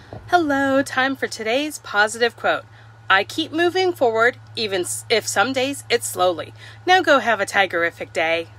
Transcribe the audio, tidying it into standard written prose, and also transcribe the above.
Hello, time for today's positive quote. I keep moving forward, even if some days it's slowly. Now go have a tigerific day.